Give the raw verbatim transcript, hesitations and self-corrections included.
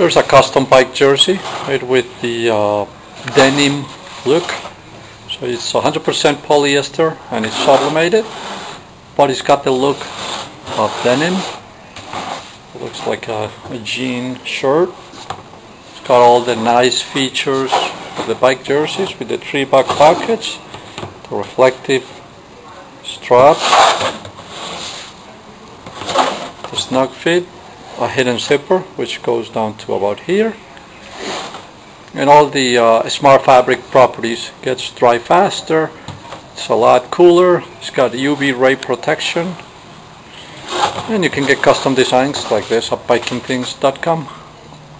Here's a custom bike jersey made with the uh, denim look. So it's one hundred percent polyester and it's sublimated, but it's got the look of denim. It looks like a, a jean shirt. It's got all the nice features of the bike jerseys with the three back pockets, the reflective strap, the snug fit, a hidden zipper which goes down to about here, and all the uh, smart fabric properties. Gets dry faster, it's a lot cooler, it's got U V ray protection, and you can get custom designs like this at biking things dot com.